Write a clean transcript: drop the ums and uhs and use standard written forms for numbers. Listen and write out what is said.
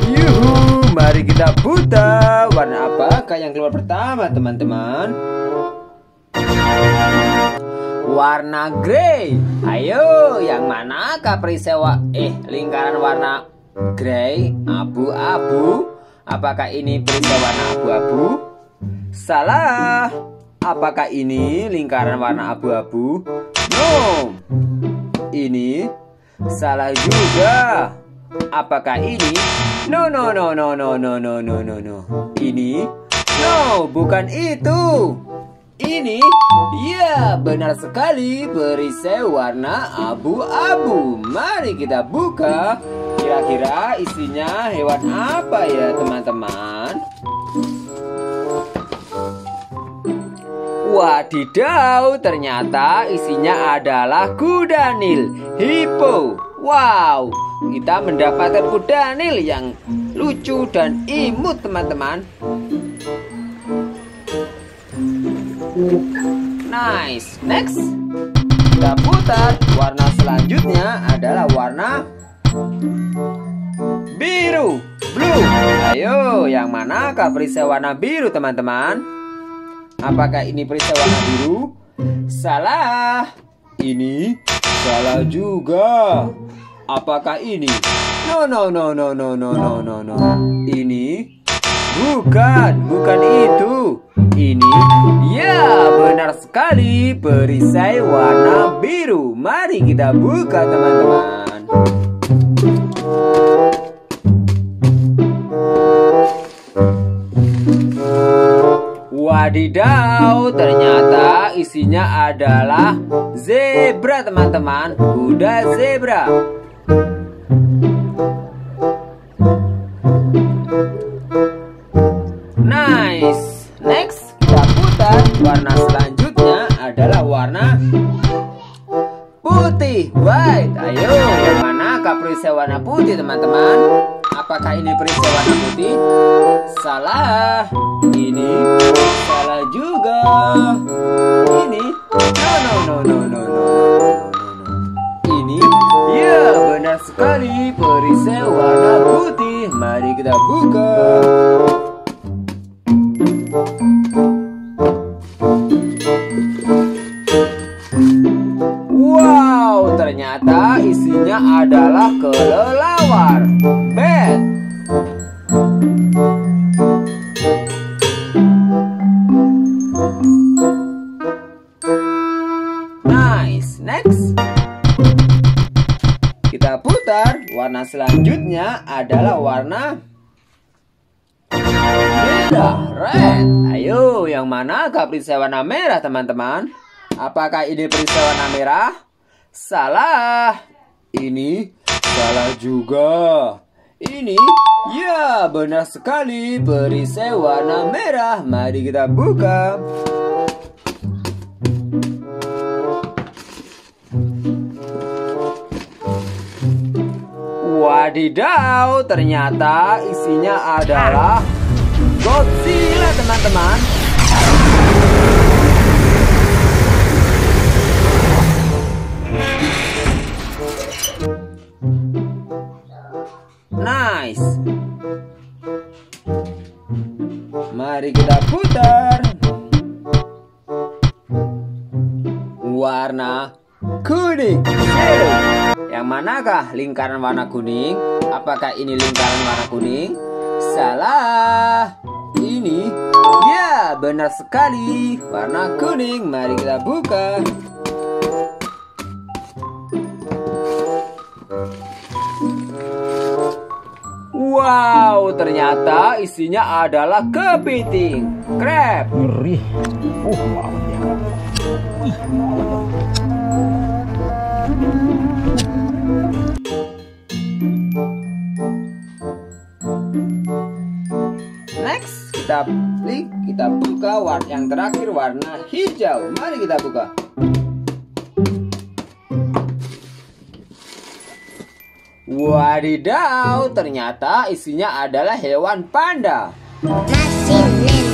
Yuhu, mari kita putar. Warna apakah yang keluar pertama, teman-teman? Warna grey. Ayo, yang manakah perisewa lingkaran warna grey, abu-abu? Apakah ini perisewa warna abu-abu? Salah. Apakah ini lingkaran warna abu-abu? No. Ini salah juga. Apakah ini? No. Ini? No, bukan itu. Ini? Ya, benar sekali, perisai warna abu-abu. Mari kita buka. Kira-kira isinya hewan apa ya, teman-teman? Wadidaw, ternyata isinya adalah kuda Nil, hippo. Wow, kita mendapatkan kuda Nil yang lucu dan imut, teman-teman. Nice. Next, kita putar. Warna selanjutnya adalah warna biru, blue. Ayo, yang manakah perisai warna biru, teman-teman? Apakah ini perisai warna biru? Salah. Ini salah juga. Apakah ini? No. Ini bukan itu. Ini, ya, benar sekali, perisai warna biru. Mari kita buka, teman-teman. Wadidaw, ternyata isinya adalah zebra, teman-teman. Kuda zebra. Nice. Next, kita putar. Warna selanjutnya adalah warna putih, white. Ayo, yang manakah perisai warna putih, teman-teman? Apakah ini perisai warna putih? Salah. Ini salah juga. Ini no. Ini, ya, benar sekali, perisai warna putih. Mari kita buka. Wow, ternyata isinya adalah kelelawar, bat. Nice. Next, kita putar. Warna selanjutnya adalah warna merah, red. Ayo, yang manakah perisai warna merah, teman-teman? Apakah ini perisai warna merah? Salah. Ini salah juga. Ini, ya, benar sekali, perisai warna merah. Mari kita buka. Wadidaw, ternyata isinya adalah Godzilla, teman-teman. Nice. Mari kita putar. Warna kuning, biru. Yang manakah lingkaran warna kuning? Apakah ini lingkaran warna kuning? Salah. Ini, ya, benar sekali, warna kuning. Mari kita buka. Wow, ternyata isinya adalah kepiting, crab. Ngeri. Lawannya. Next, kita buka warna yang terakhir, warna hijau. Mari kita buka. Wadidaw, ternyata isinya adalah hewan panda. Masih